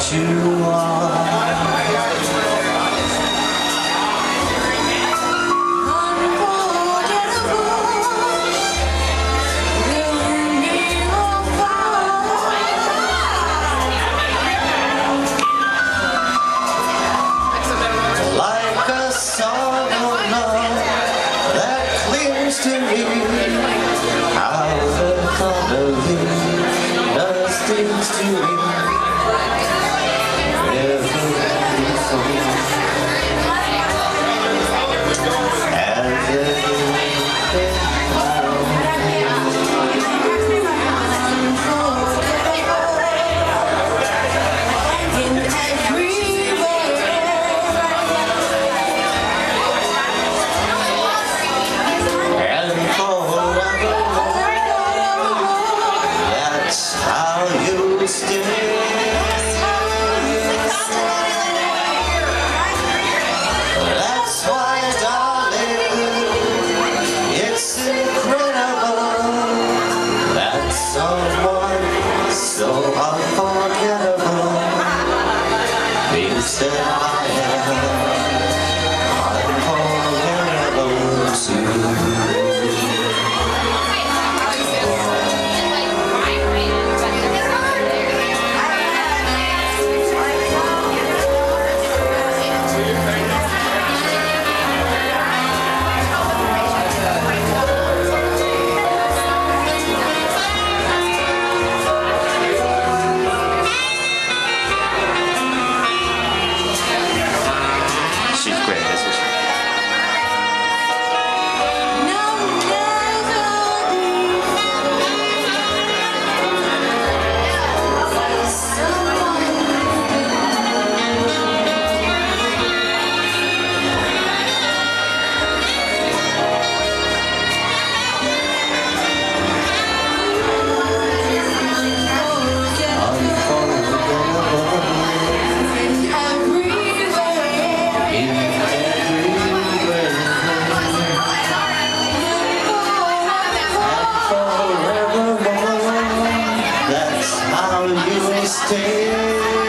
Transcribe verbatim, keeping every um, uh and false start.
you are. Like a song of love that clings to me, how the melody does things to me. That's why, darling, it's incredible that someone so unforgettable thinks that I am unforgettable too. She's great, isn't she? How you stay.